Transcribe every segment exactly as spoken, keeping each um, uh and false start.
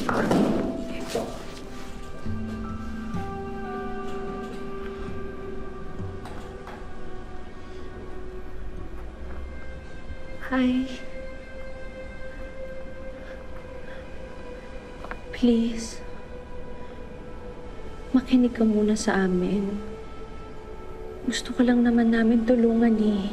Hi. Please. Makinig ka muna sa amin. Gusto ko lang naman namin tulungan eh.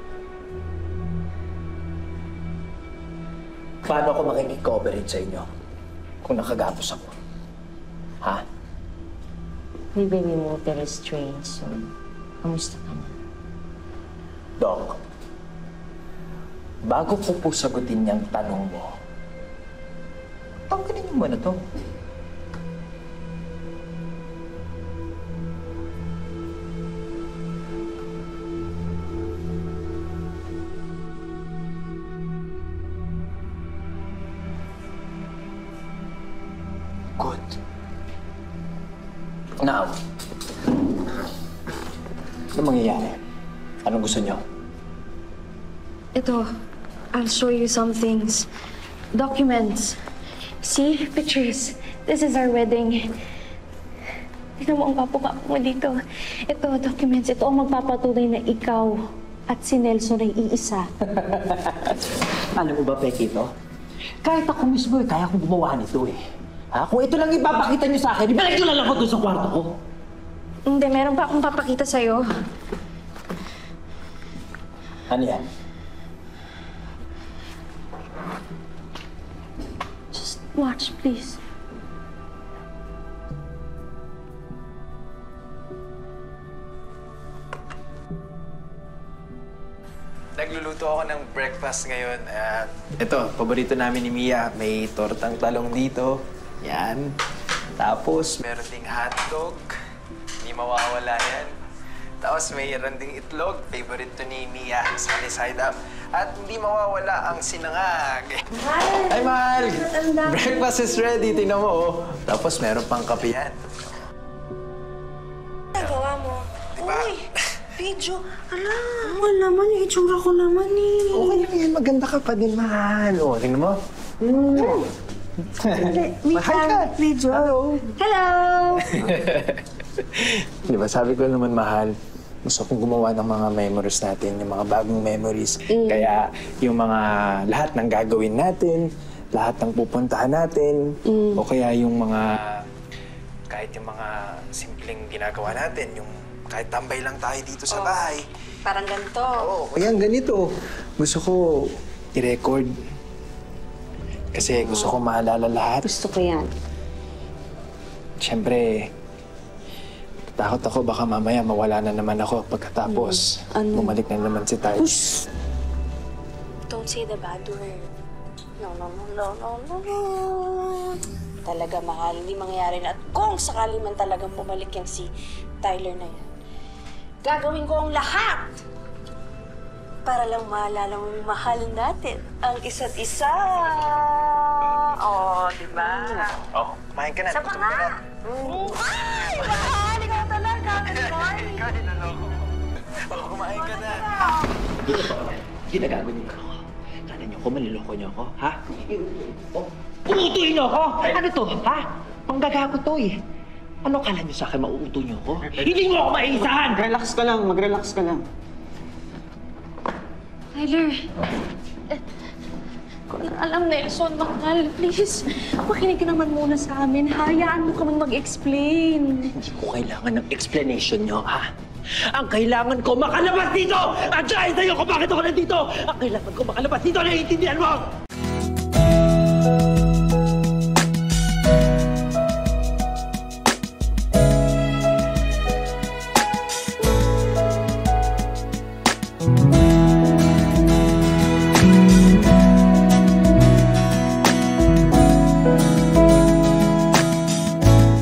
Paano ako makikikoperate sa inyo kung nakagapos ako? Ha? My baby mo pero strange, so kamusta ka na? Doc, bago ko po sagutin niyang tanong mo, tanggalin niyo muna to. Good. Now, ano mangyayari? Anong gusto niyo? Ito, I'll show you some things. Documents. See? Pictures. This is our wedding. Tignan mo ang papo-papo mo dito. Ito, documents. Ito ang magpapatunay na ikaw at si Nelson ay iisa. Alam mo ba, Peki, ito? Kahit ako mismo, eh, kaya kong gumawa nito eh. Ha? Kung ito lang ipapakita niyo sa akin, ibalik niyo lang ako doon sa kwarto ko. Hindi, meron pa akong papakita sa'yo. Ano yan? Just watch, please. Nagluluto ako ng breakfast ngayon. At ito, paborito namin ni Mia. May tortang talong dito. Yan. Tapos, meron ding hotdog. Hindi mawawala yan. Tapos, mayroon ding itlog. Favorite to ni Mia. Sunny side up. At hindi mawawala ang sinangag. Mahal! Ay, mahal! Ang Breakfast is ready. Tingnan mo, oh. Tapos, meron pang kape yan. Nagawa mo? Diba? Uy! Video! Ala! Wala naman, itsura ko naman eh. Okay lang yan. Maganda ka pa din, mahal. O, tingnan mo. Mm. Mahal ka! Video! Hello! Hello! Di ba, sabi ko naman, mahal, gusto kong gumawa ng mga memories natin, yung mga bagong memories. Mm. Kaya yung mga lahat ng gagawin natin, lahat ng pupuntahan natin, mm. o kaya yung mga, kahit yung mga simpleng ginagawa natin, yung kahit tambay lang tayo dito sa bahay. Parang ganito. Oo, kaya ganito. Gusto ko i-record. Kasi gusto ko maalala lahat. Gusto ko yan. Siyempre, takot ako baka mamaya mawala na naman ako pagkatapos. Ano? Bumalik na naman si Tay. Push! Don't say the bad word. No, no, no, no, no, no, no. Talaga, mahal. Hindi mangyayari na. At kung sakali man talagang bumalik yung si Tyler na yan, gagawin ko ang lahat para lang maalala mo yung mahal natin, ang isa't isa. Oh, di ba? Oh, kumain ka na. Sapa na! Ay, mahal! Ikaw talaga! Kumain! Kain na lang ako. Oh, kumain ka na. Ginagago niyo ako. Kala niyo ko, maliloko niyo ako, ha? Uutuin niyo ako! Ano to, ha? Panggagago to eh. Ano kala niyo sa akin, mauuto niyo ako? Hindi mo ako maisahan! Relax ka lang, mag-relax ka lang. Tyler, eh, kung alam, Nelson, mahal, please, makinig ka naman muna sa amin. Hayaan mo kaming mag-explain. Hindi ko kailangan ng explanation niyo, ha? Ang kailangan ko makalabas dito! At dahil sa'yo kung bakit ako nandito! Ang kailangan ko makalabas dito, naiintindihan mo!